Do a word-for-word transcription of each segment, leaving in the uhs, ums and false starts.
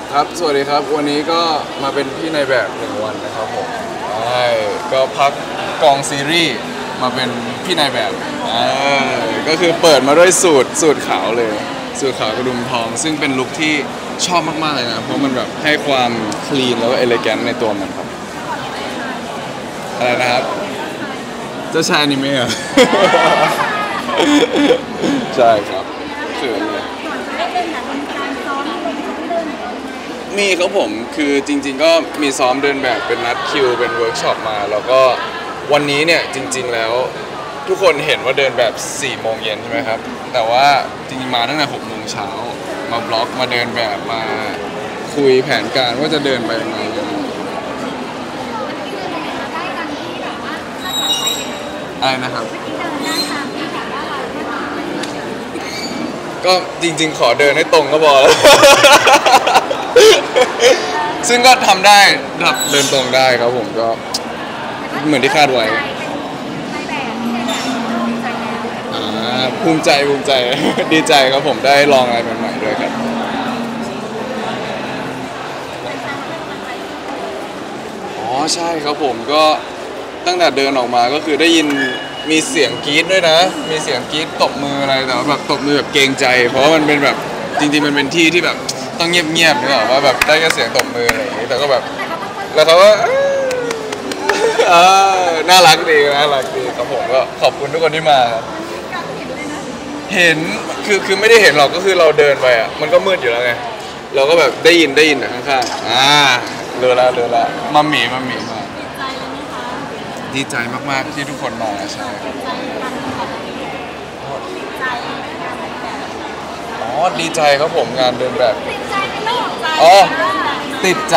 ครับสวัสดีครับวันนี้ก็มาเป็นพี่ในแบบหนึ่งวันนะครับผมใช่ก็พักกองซีรีส์มาเป็นพี่ในแบบอ่าก็คือเปิดมาด้วยสูตรสูตรขาวเลยสูตรขาวกระดุมทองซึ่งเป็นลุคที่ชอบมากๆเลยนะเพราะมันแบบให้ความคลีนแล้วก็เอเลแกนต์ในตัวมันครับอะไรนะครับเจ้าชายอนิเมะ ใช่ครับเขินเลยมีครับผมคือจริงๆก็มีซ้อมเดินแบบเป็นนัดคิวเป็นเวิร์กช็อปมาแล้วก็วันนี้เนี่ยจริงๆแล้วทุกคนเห็นว่าเดินแบบสี่โมงเย็นใช่ไหมครับแต่ว่าจริงๆมาตั้งแต่หกโมงเช้ามาบล็อกมาเดินแบบมาคุยแผนการว่าจะเดินไปยังไงอะไรนะครับก็จริงๆขอเดินให้ตรงก็พอแล้ว ซึ่งก็ทำได้ครับเดินตรงได้ครับผมก็เหมือนที่คาดไว้อ่าภูมิใจภูมิใจ ดีใจครับผมได้ลองอะไรใหม่ๆด้วยครับอ๋อใช่ครับผมก็ตั้งแต่เดินออกมาก็คือได้ยินมีเสียงกรี๊ดด้วยนะมีเสียงกรี๊ดตบมืออะไรแต่ว่าแบบตบมือแบบเกรงใจเพราะว่ามันเป็นแบบจริงๆมันเป็นที่ที่แบบต้องเงียบๆนึกออกว่าแบบได้แค่เสียงตบมืออะไรอย่างนี้แต่ก็แบบแล้วเขาก็เออน่ารักดีน่ารักดีครับผมก็ขอบคุณทุกคนที่มาครับเห็นคือคือไม่ได้เห็นหรอกก็คือเราเดินไปอ่ะมันก็มืดอยู่แล้วไงเราก็แบบได้ยินได้ยินข้างๆอ่าเรือละเรือละมัมหมี่มัมหมี่มาดีใจมากๆที่ทุกคนมาใช่อ๋อดีใจครับผมงานเดินแบบอ๋อติดใจ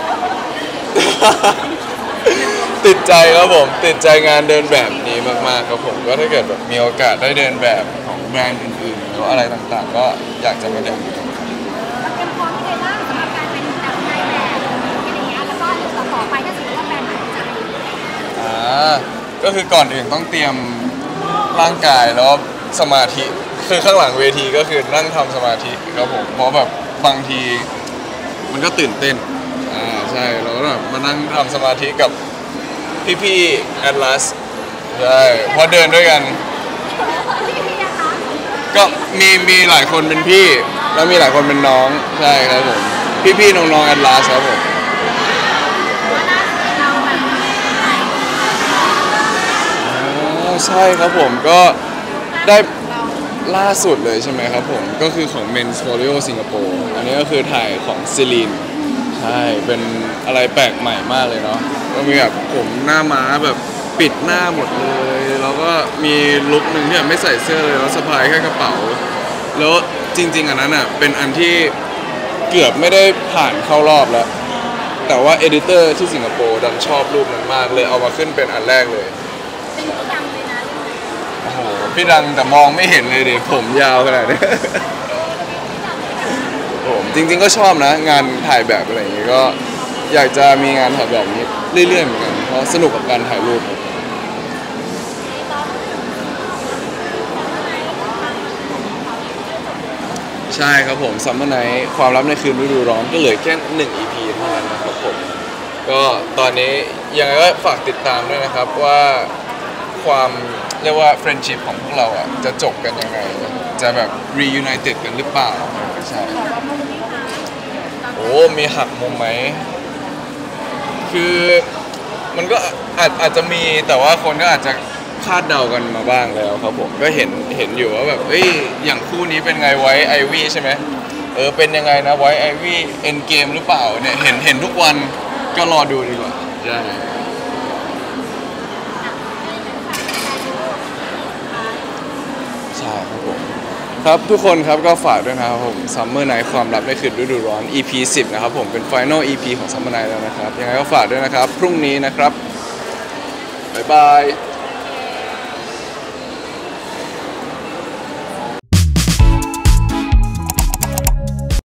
ติดใจครับผมติดใจงานเดินแบบนี้มากๆครับผมก็ถ้าเกิดแบบมีโอกาสได้เดินแบบของแบรนด์อื่นๆหรืออะไรต่างๆก็อยากจะมาเดินอ่าก็คือก่อนอื่นต้องเตรียมร่างกายแล้วสมาธิคือข้างหลังเวทีก็คือนั่งทำสมาธิครับผมเพราะแบบบางทีมันก็ตื่นเต้นอ่าใช่เราก็แบบมานั่งทำสมาธิกับพี่ๆ Atlas ใช่พอเดินด้วยกันก็มีมีหลายคนเป็นพี่แล้วมีหลายคนเป็นน้องใช่ครับผมพี่ๆน้องๆ Atlas ครับผมใช่ครับผมก็ได้ล่าสุดเลยใช่ไหมครับผมก็คือของ Men's Choreo สิงคโปร์อันนี้ก็คือถ่ายของซิลีนใช่เป็นอะไรแปลกใหม่มากเลยเนาะก็มีแบบผมหน้าม้าแบบปิดหน้าหมดเลยแล้วก็มีลุคหนึ่งที่แบบไม่ใส่เสื้อเลยแล้วสะพายแค่กระเป๋าแล้วจริงๆอันนั้นอ่ะเป็นอันที่เกือบไม่ได้ผ่านเข้ารอบแล้วแต่ว่าเอดิเตอร์ที่สิงคโปร์ดันชอบรูปนั้นมากเลยเอามาขึ้นเป็นอันแรกเลยโอ้โหพี่ดังแต่มองไม่เห็นเลยดิผมยาวขนาดนี้ ผมจริงๆก็ชอบนะงานถ่ายแบบอะไรอย่างงี้ก็อยากจะมีงานถ่ายแบบนี้เรื่อยๆเหมือนกันเพราะสนุกกับการถ่ายรูปใช่ครับผมซัมเมอร์ไนท์ความลับในคืนฤดูร้อนก็เหลือแค่หนึ่ง อี พี เท่านั้นนะครับผมก็ตอนนี้ยังไงก็ฝากติดตามด้วยนะครับว่าความเรียกว่าเฟรนด์ชิพของพวกเราอ่ะจะจบกันยังไงจะแบบ reunited กันหรือเปล่าใช่โอ้มีหักมุมไหมคือมันก็อาจอาจจะมีแต่ว่าคนก็อาจจะคาดเดากันมาบ้างแล้วครับผมก็เห็นเห็นอยู่ว่าแบบเอ้ยอย่างคู่นี้เป็นไงไว้ไอวี่ใช่ไหมเออเป็นยังไงนะไว้ไอวี่เอ็นเกมหรือเปล่าเนี่ยเห็นเห็นทุกวันก็รอดูดีกว่าใช่ใช่ครับผมครับทุกคนครับก็ฝากด้วยนะครับผม Summer Night ความลับในคืนฤดูร้อน อี พี สิบนะครับผมเป็น Final อี พี ของ Summer Night แล้วนะครับยังไงก็ฝากด้วยนะครับพรุ่งนี้นะครับบ๊ายบาย